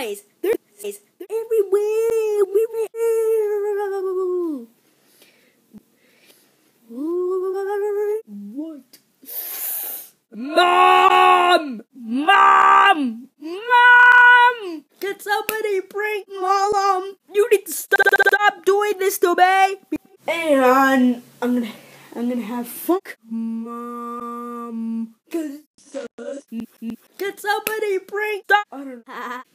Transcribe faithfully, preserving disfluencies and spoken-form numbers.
guys, they're, they're everywhere. What? Mom! Mom! Mom! Can somebody bring Mom? You need to stop, stop doing this to me. And I'm gonna, I'm gonna have fun. Mom, can somebody bring? Stop. I don't know.